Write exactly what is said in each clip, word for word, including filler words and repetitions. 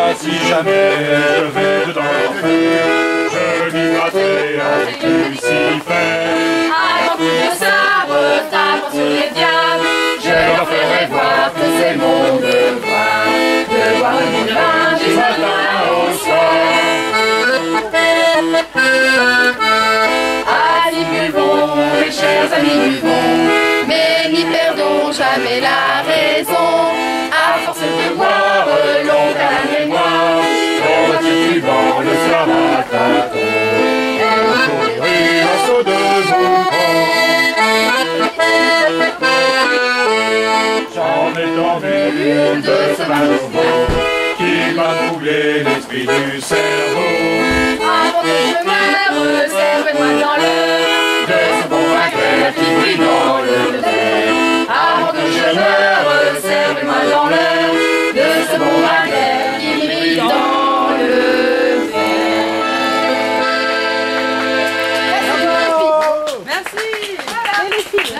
si jamais je vais dedans l'enfer, je m'y battrai avec Lucifer. Avant que le sabre tape sur les diables, je leur ferai voir que c'est mon devoir de voir le divin du matin au soir. Allez, buvons, mes chers amis, buvons, mais n'y perdons jamais la raison. À force de boire, l'on a la mémoire, On retire du banc le soir à tâtons, et on court les rues à saut de boucan. J'en ai tant vu de ce vin nouveau qui m'a troublé l'esprit du cerveau. Avant que je meure, servez-moi dans le de ce bon vin clair qui brille dans le verre. Avant que je meure, servez-moi dans le de ce bon vin clair qui brille dans le verre. Merci. Félicite.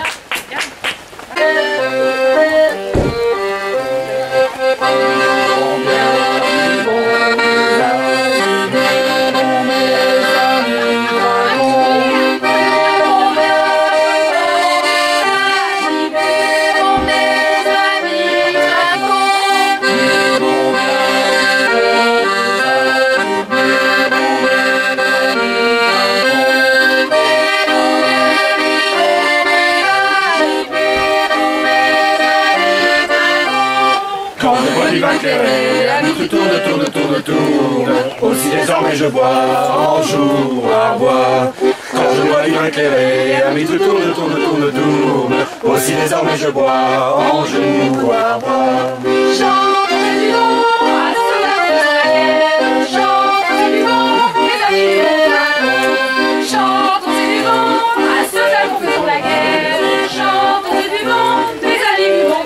La nuit tourne, tourne, tourne, tourne. Aussi désormais je bois en jour à bois. Quand je bois du vin éclairé, la nuit tourne, tourne, tourne, tourne. Aussi désormais je bois en jour à bois. Chantez du vent à ceux-là de la guerre. Chantez du vent, mes amis du vent. Chantez du vent à ceux-là qui font la guerre. Chantez du vent, mes amis du vent.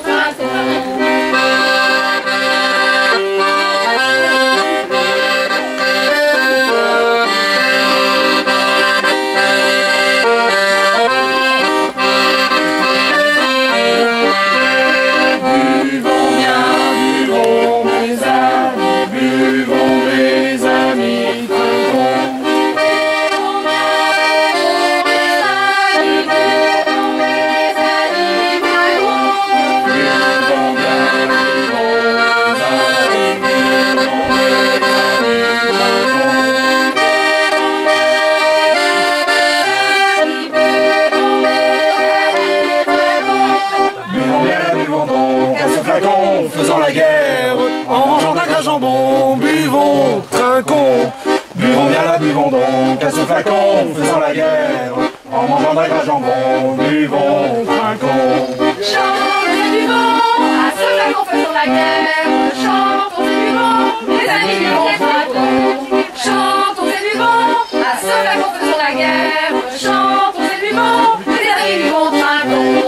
Faisant la guerre, en mangeant d'un gras jambon, buvons, trinquons, buvons bien la buvons donc à ce flacon. Faisant la guerre, en mangeant d'un gras jambon, buvons, trinquons. Chantez du vent à ceux-là qui font la guerre. Chantons du vent, mes amis du vent trinquons. Chantons du vent à ceux-là qui font la guerre. Chantons du vent, mes amis du vent trinquons.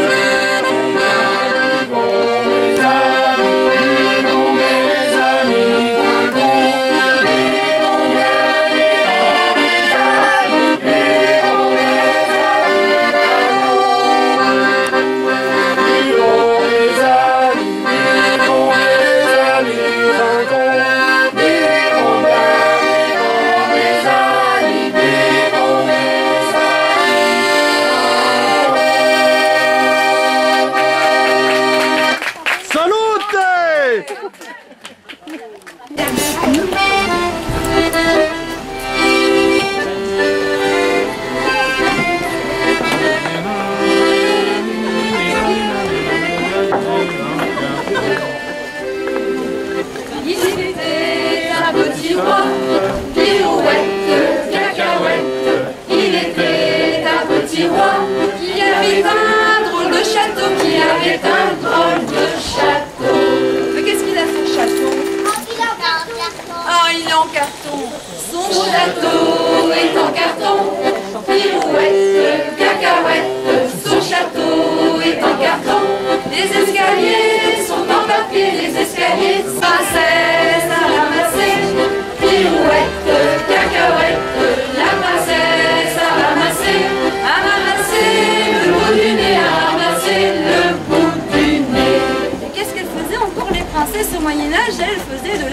Son château est en carton, pirouette, cacahuète, son château est en carton. Les escaliers sont en papier, les escaliers de princesse à ramasser. Pirouette, cacahuète, la princesse à ramasser, à ramasser le bout du nez, à ramasser le bout du nez. Et qu'est-ce qu'elles faisaient encore les princesses au Moyen-Âge? Elles faisaient de la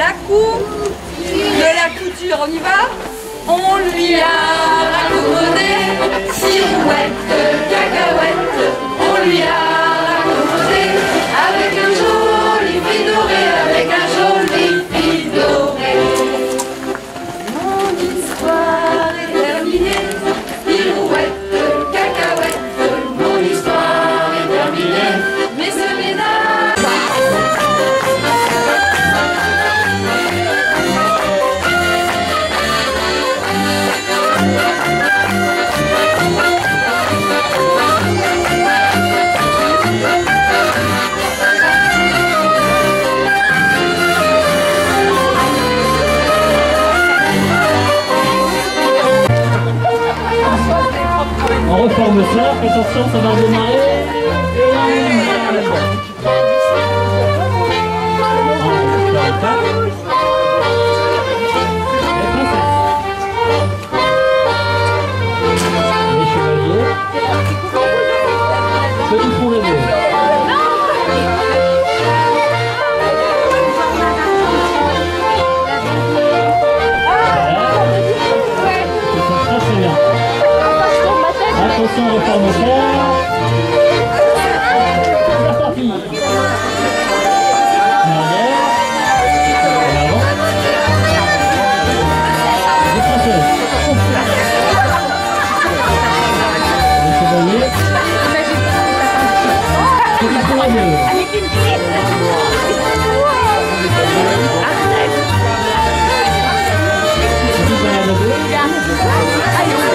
La coupe de la couture, on y va? On lui a raccommodé silhouette, cacahuète, on lui a raccommodé avec un joli fil doré, avec un joli fil doré. Mon histoire est terminée, silhouette, cacahuète, mon histoire est terminée, mais ce ménage. On reforme ça, attention, ça va redémarrer. Et les chevaliers. Petit fond levé. Attention, on reforme ça. C'est parti. En arrière. En avant. Les françaises. Les chevaliers. Petit pour les deux. Petit pour les deux.